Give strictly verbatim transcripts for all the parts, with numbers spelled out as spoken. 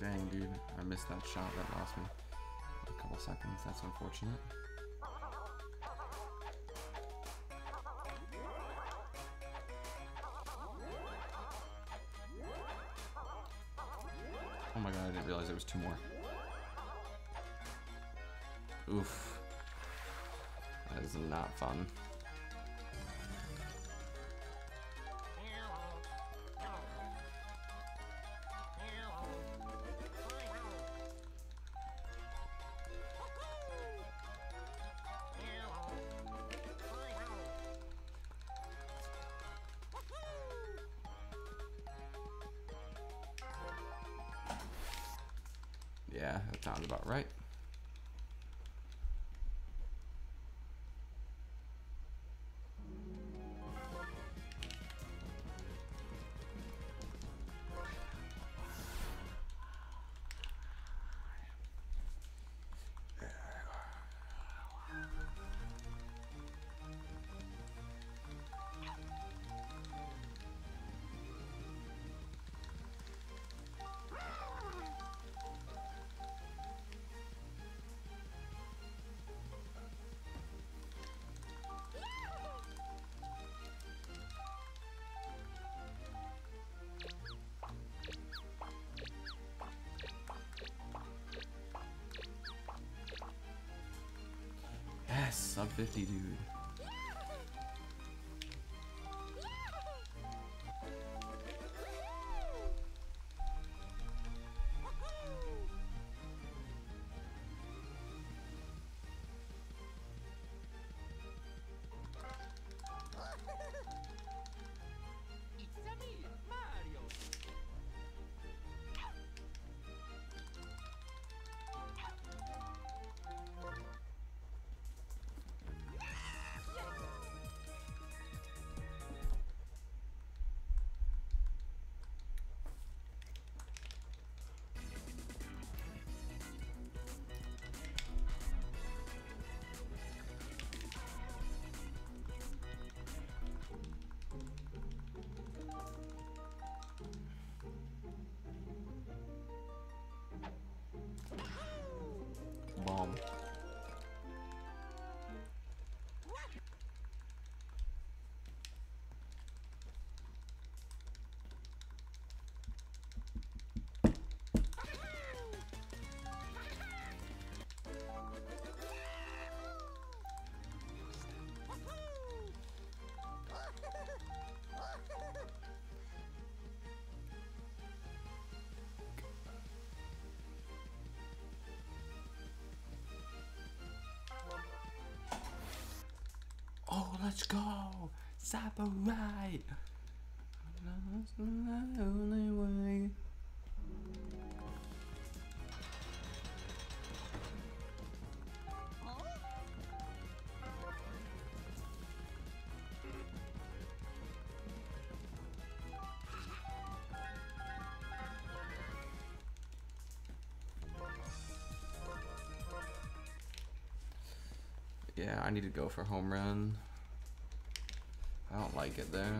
Dang, dude. I missed that shot. That lost me a couple seconds. That's unfortunate. Oh my god, I didn't realize there was two more. Oof. That is not fun. Yeah, that sounds about right. Yes, sub fifty, dude. Bomb. Oh, let's go! Samurai! That's the only way. Yeah, I need to go for home run. I don't like it there.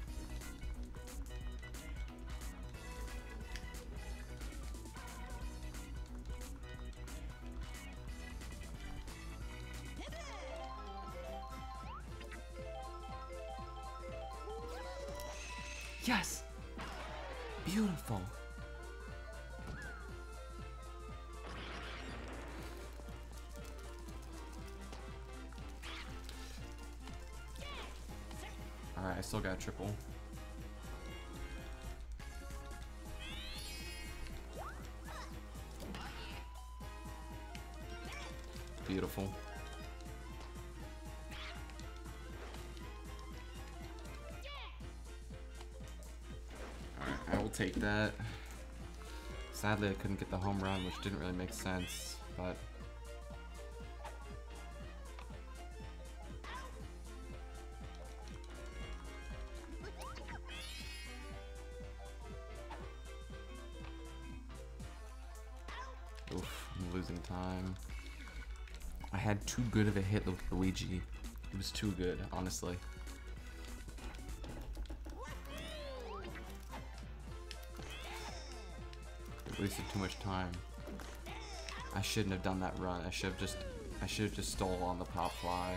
Yes! Beautiful! Alright, I still got a triple. Beautiful. Alright, I will take that. Sadly, I couldn't get the home run, which didn't really make sense, but... Oof, I'm losing time. I had too good of a hit with Luigi. It was too good, honestly. wasted too much time. I shouldn't have done that run. I should have just I should have just stole on the pop fly.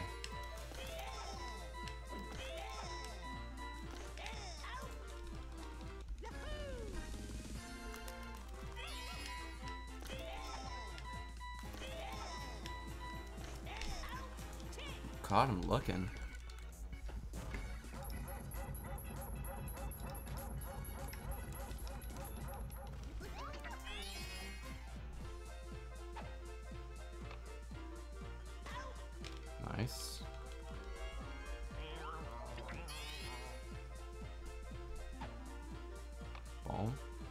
Caught him looking. Nice. Ball.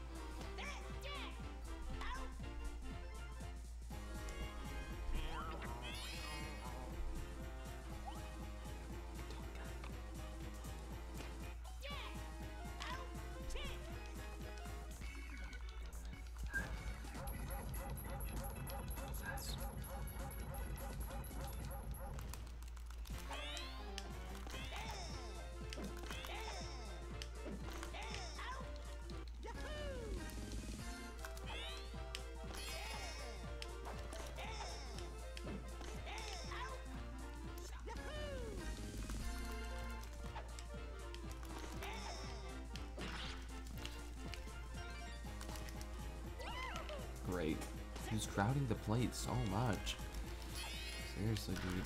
Great. He's crowding the plate so much. Seriously, dude.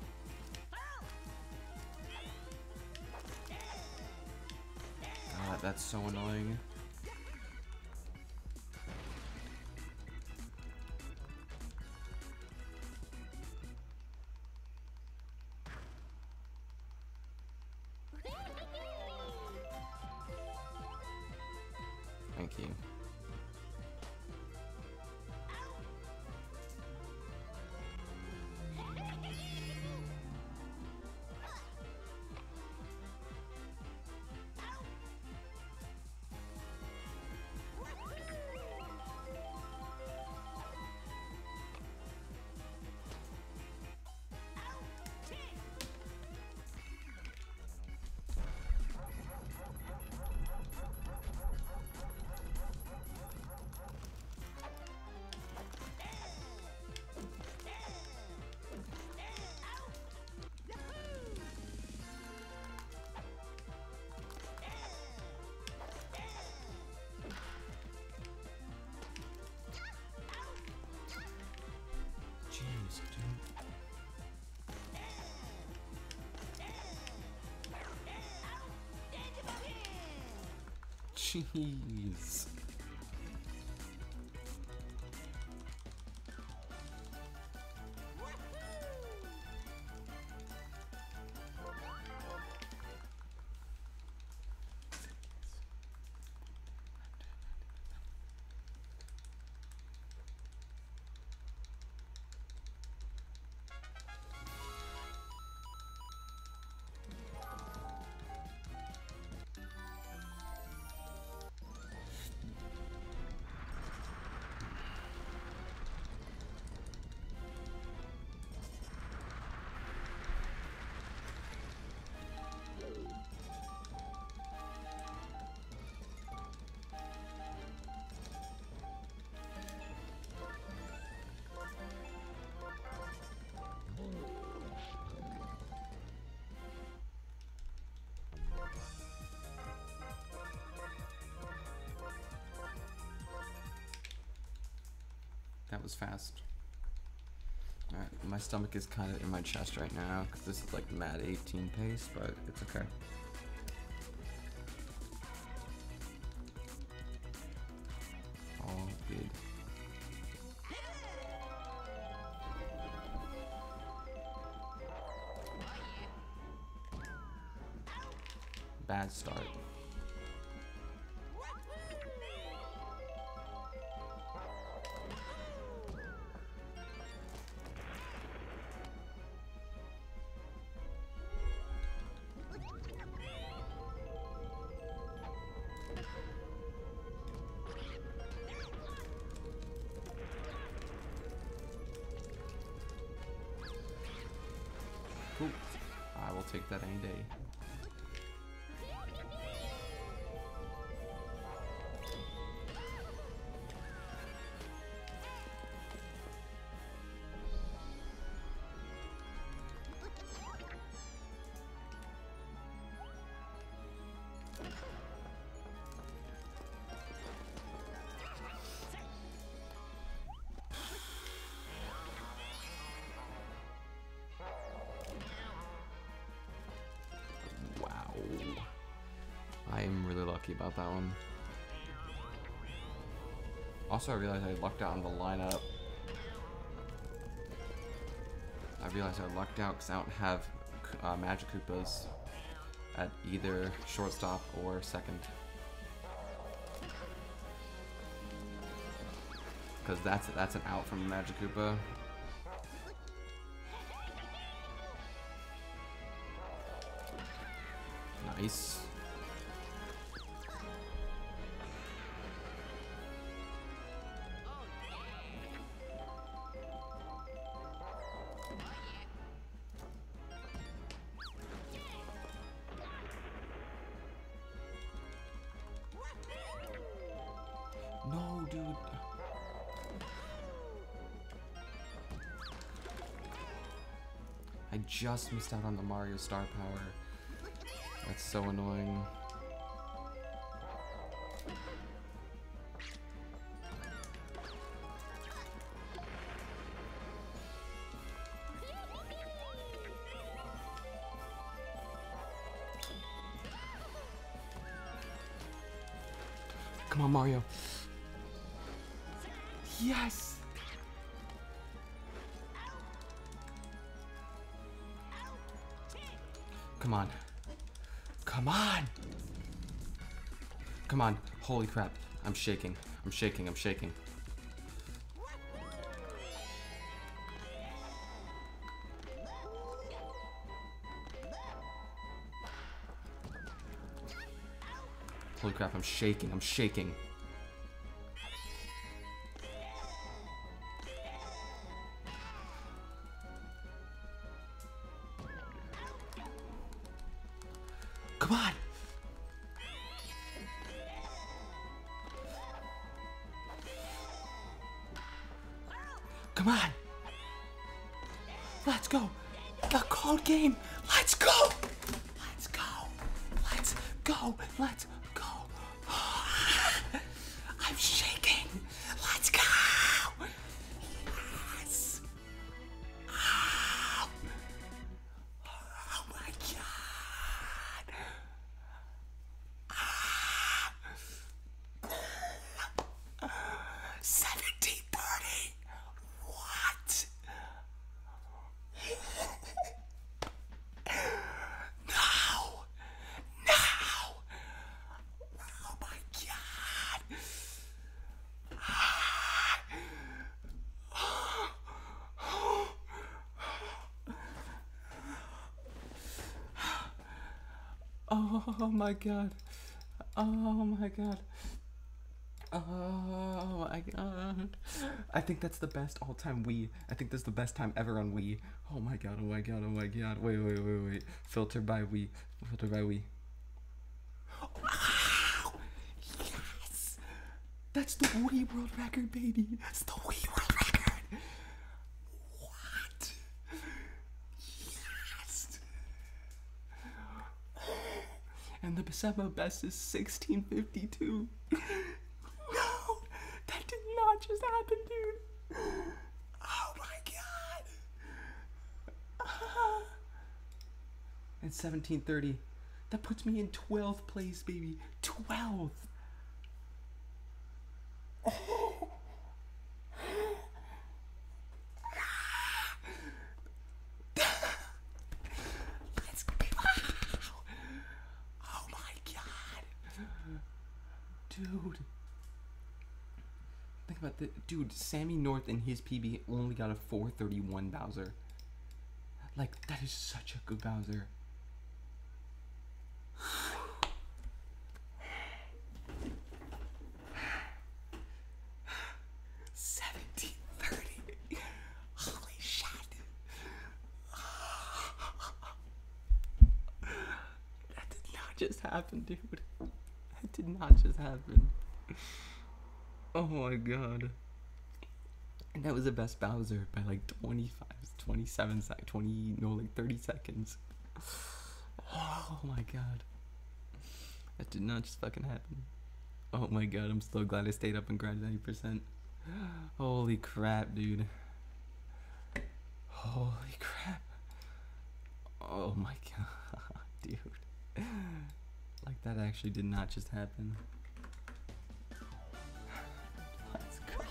God, that's so annoying. Thank you. Jeez. That was fast. Alright, my stomach is kind of in my chest right now because this is like mad eighteen pace, but it's okay. All good. Bad start. Ooh, I will take that any day. unlucky about that one. Also, I realized I lucked out on the lineup. I realized I lucked out because I don't have uh, Magic Koopas at either shortstop or second. Because that's that's an out from Magic Koopa. Nice. No, dude. I just missed out on the Mario Star Power. That's so annoying. Come on, Mario. Yes! Come on. Come on! Come on. Holy crap. I'm shaking. I'm shaking. I'm shaking. Holy crap. I'm shaking. I'm shaking. Come on! Come on! Let's go! The cold game! Let's go! Let's go! Let's go! Let's go! I'm shaking! Let's go! Yes! Oh, oh my god! seventeen thirty! What? No! No! Oh my god! Oh my god. Oh my god. Oh my god. I think that's the best all-time Wii. I think that's the best time ever on Wii. Oh my god, oh my god, oh my god. Wait, wait, wait, wait. Filter by Wii. Filter by Wii. Wow! Yes! That's the Wii World Record, baby. That's the Wii World Record. What? Yes! And the Besema best is sixteen fifty-two. No! That did not just happen, dude. Oh my god. Ah. And seventeen thirty. That puts me in twelfth place, baby. twelfth. Oh. Let's go. Oh my god. Dude. Think about the dude, Sammy North in his P B only got a four thirty-one Bowser. Like, that is such a good Bowser. seventeen thirty. Holy shit. That did not just happen, dude. That did not just happen. Oh my god. And that was the best Bowser by like twenty-five, twenty-seven seconds, twenty, no, like thirty seconds. Oh my god. That did not just fucking happen. Oh my god, I'm so glad I stayed up and grinded ninety percent. Holy crap, dude. Holy crap. Oh my god, dude. Like, That actually did not just happen. Let's go.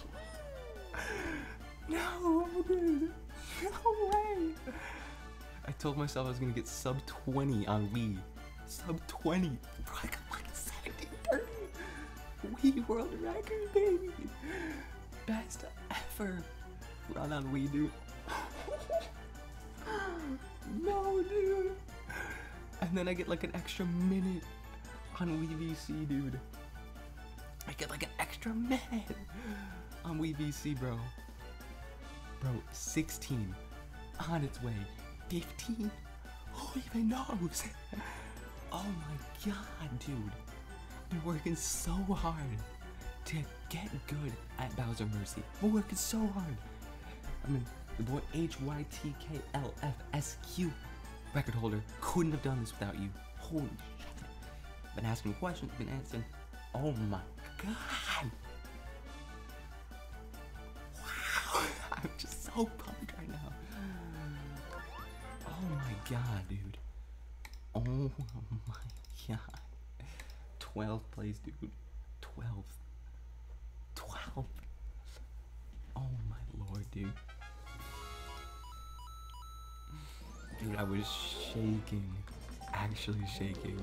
No, dude. No way. I told myself I was gonna get sub twenty on Wii. Sub twenty. Bro, I got fucking seventeen thirty. Wii world record, baby. Best ever run on Wii, dude. No, dude. And then I get like an extra minute on WiiU V C, dude. I get like an extra minute on WiiU V C, bro. Bro, sixteen on its way. fifteen? Who even knows? Oh my god, dude. Been working so hard to get good at Bowser Mercy. We're working so hard. I mean, the boy H Y T K L F S Q, record holder, couldn't have done this without you. Holy shit. Been asking questions, been answering. Oh my god. Wow. I'm just so pumped right now. Oh my god, dude. Oh my god. twelve plays, dude. twelve. twelve. Oh my lord, dude. Dude, I was shaking. Actually shaking.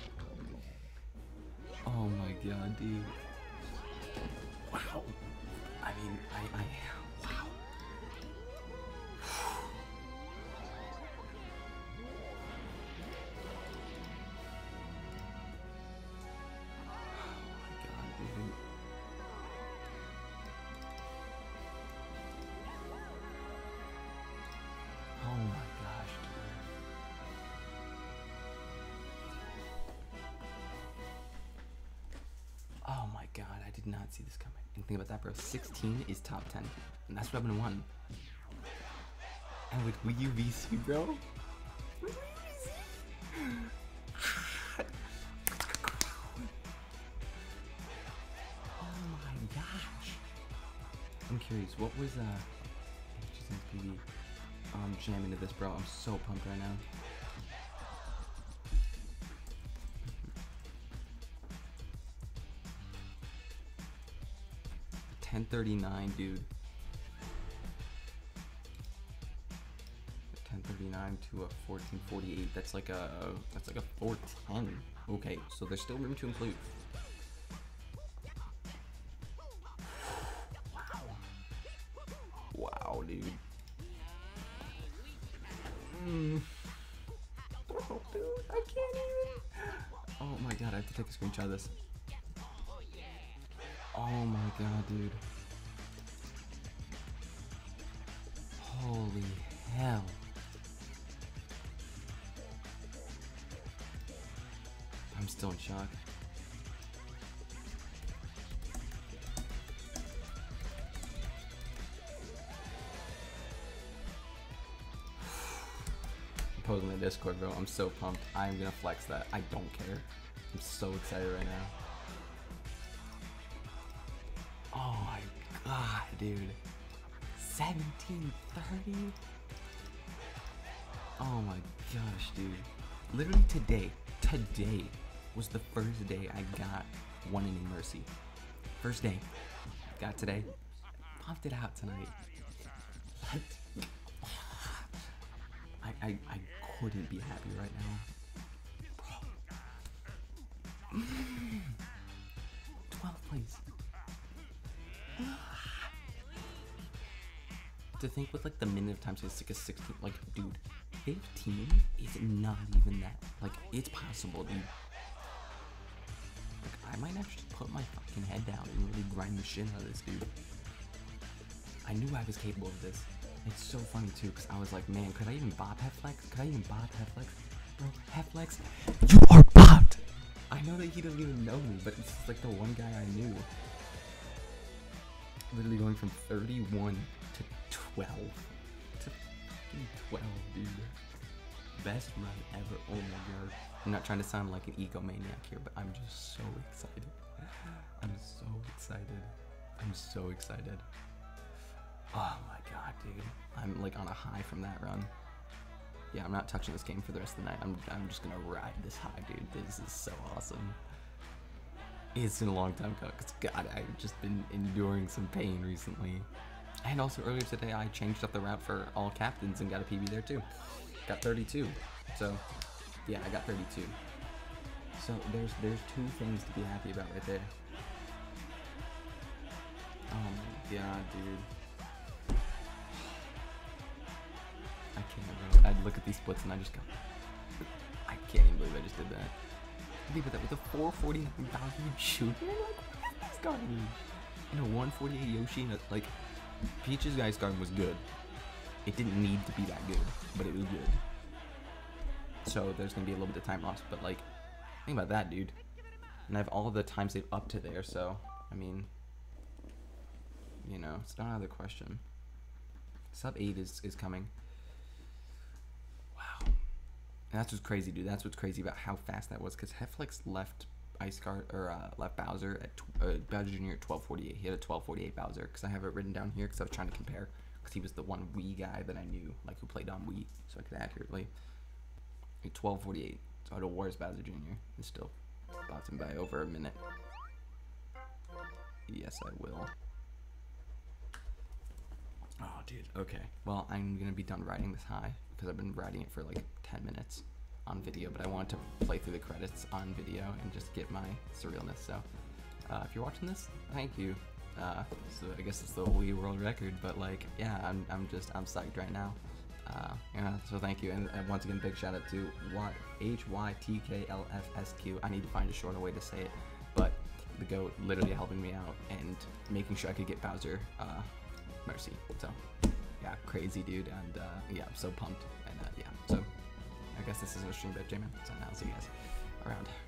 Oh my god, dude. Wow. I mean, I, I, wow. Oh my gosh, dude. Oh my god, I did not see this coming. And think about that, bro. sixteen is top ten. And that's what I've been wanting. And with WiiU V C, bro. Oh my gosh. I'm curious, what was uh P V? I'm jamming to this, bro. I'm so pumped right now. ten thirty-nine, dude. ten thirty-nine to a fourteen forty-eight. That's like a that's like a four ten. Okay, so there's still room to improve. Wow. Wow, dude. Mm. Oh, dude, I can't even. Oh my god, I have to take a screenshot of this. Oh my god, dude. Holy hell. I'm still in shock. Posting the Discord, bro. I'm so pumped. I'm gonna flex that. I don't care. I'm so excited right now. Oh my god, dude. seventeen thirty? Oh my gosh, dude. Literally today, today was the first day I got one inning Mercy. First day. Got today. Pumped it out tonight. I, I, I couldn't be happy right now. Bro. twelve plays. To think with like the minute of time, so it's like a sixteen, like dude, fifteen is not even that. Like, it's possible, dude. Like, I might actually put my fucking head down and really grind the shit out of this, dude. I knew I was capable of this. It's so funny too, because I was like, man, could I even bop Heflex? Could I even bop Heflex? Bro, Heflex, you are bopped! I know that he doesn't even know me, but it's just like the one guy I knew. Literally going from thirty-one to twelve. To twelve, dude. Best run ever. Oh my god. I'm not trying to sound like an egomaniac here, but I'm just so excited. I'm so excited. I'm so excited. Oh my god, dude. I'm like on a high from that run. yeah, I'm not touching this game for the rest of the night. I'm, I'm just gonna ride this high, dude. This is so awesome. It's been a long time coming, because God, I've just been enduring some pain recently. And also earlier today, I changed up the route for all captains and got a P B there too. Got thirty-two. So, yeah, I got thirty-two. So there's there's two things to be happy about right there. Oh my God, dude. I can't, bro. I'd look at these splits and I just go, I can't even believe I just did that. Think about that, with a four forty-nine thousand shooter, like, what is this guard mean? And a one forty-eight Yoshi, and a, like, Peach's Ice Garden was good. It didn't need to be that good, but it was good. So there's gonna be a little bit of time lost, but like, think about that, dude. And I have all of the time save up to there, so, I mean, you know, it's not out of the question. Sub eight is, is coming. Wow. And that's what's crazy, dude. That's what's crazy about how fast that was, because Heflex left Ice Guard, or uh, left Bowser at uh, Bowser Junior at twelve forty-eight. He had a twelve forty-eight Bowser, because I have it written down here, because I was trying to compare, because he was the one Wii guy that I knew, like, who played on Wii, so I could accurately. Like, twelve forty-eight. So I don't worry, Bowser Junior and still bots him by over a minute. Yes, I will. Oh, dude. Okay. Well, I'm gonna be done riding this high, because I've been riding it for like ten minutes on video, but I wanted to play through the credits on video and just get my surrealness. So, uh, if you're watching this, thank you. Uh, so I guess it's the Wii World Record, but like, yeah, I'm, I'm just, I'm psyched right now. Uh, yeah, so thank you, and, and once again, big shout out to y H Y T K L F S Q. I need to find a shorter way to say it, but the GOAT literally helping me out and making sure I could get Bowser, uh, Mercy. So, yeah, crazy dude, and uh, yeah, I'm so pumped, and uh, yeah, so I guess this is our stream, but J-Man, so now I'll see you guys around.